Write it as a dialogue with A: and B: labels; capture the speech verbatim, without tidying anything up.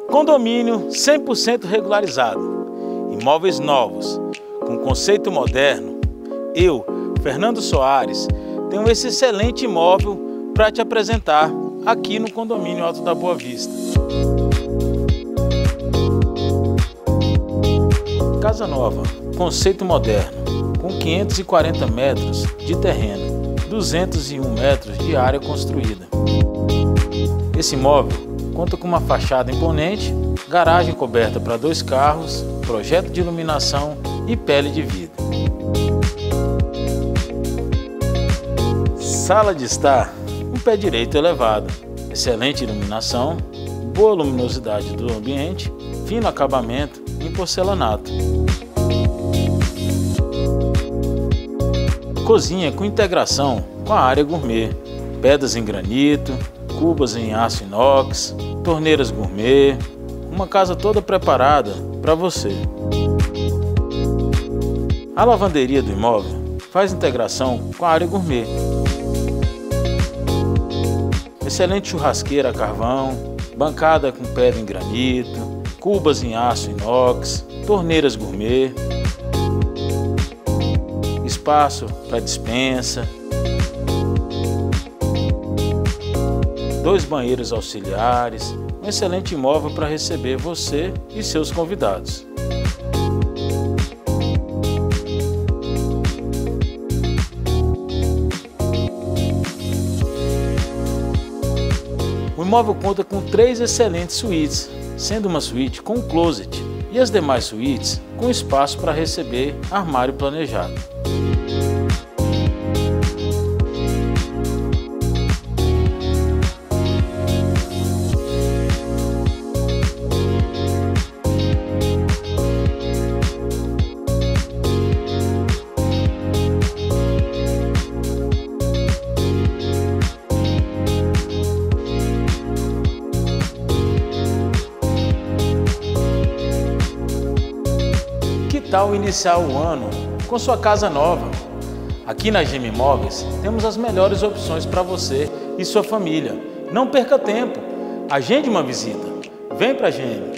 A: Condomínio cem por cento regularizado, imóveis novos, com conceito moderno. Eu, Fernando Soares, tenho esse excelente imóvel para te apresentar aqui no Condomínio Alto da Boa Vista. Casa nova, conceito moderno, com quinhentos e quarenta metros de terreno, duzentos e um metros de área construída. Esse imóvel conta com uma fachada imponente, garagem coberta para dois carros, projeto de iluminação e pele de vidro. Sala de estar, um pé direito elevado, excelente iluminação, boa luminosidade do ambiente, fino acabamento em porcelanato. Cozinha com integração com a área gourmet, pedras em granito, cubas em aço inox, torneiras gourmet, uma casa toda preparada para você. A lavanderia do imóvel faz integração com a área gourmet. Excelente churrasqueira a carvão, bancada com pedra em granito, cubas em aço inox, torneiras gourmet, espaço para despensa, dois banheiros auxiliares, um excelente imóvel para receber você e seus convidados. O imóvel conta com três excelentes suítes, sendo uma suíte com closet e as demais suítes com espaço para receber armário planejado. Que tal iniciar o ano com sua casa nova? Aqui na Gema Imóveis temos as melhores opções para você e sua família. Não perca tempo, agende uma visita. Vem para a Gema.